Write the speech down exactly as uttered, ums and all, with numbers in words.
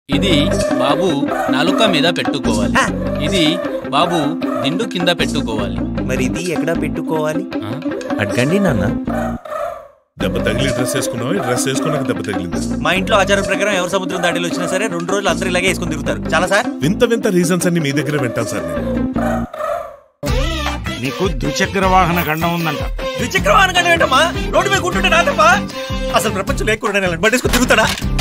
ఇది బాబు నాలుక మీద పెట్టుకోవాలి. ఇది బాబు దిండు కింద పెట్టుకోవాలి. మరి ఇది ఎక్కడ పెట్టుకోవాలి? అడగండి నాన్న. దెబ్బ తగిలి డ్రెస్ వేసుకున్నావు, డ్రెస్ వేసుకున్నాక దెబ్బ తగిలింది. మా ఇంట్లో ఆచారం ప్రకారం ఎవరు సముద్రం దాటిలో వచ్చినా సరే రెండు రోజులు అందరూ ఇలాగే వేసుకుని తిరుగుతారు. చాలా సార్. వింత వింత రీజన్స్ అన్ని మీ దగ్గర వింటాను సార్ నేను. నీకు ద్విచక్ర వాహన గండం ఉందంట. ద్విచక్ర వాహన గండం ఏంటమ్మా? రోడ్డు మీద కూర్చుంటే రాదమ్మా. అసలు ప్రపంచం లేకుండా పట్టేసుకుని తిరుగుతాడా?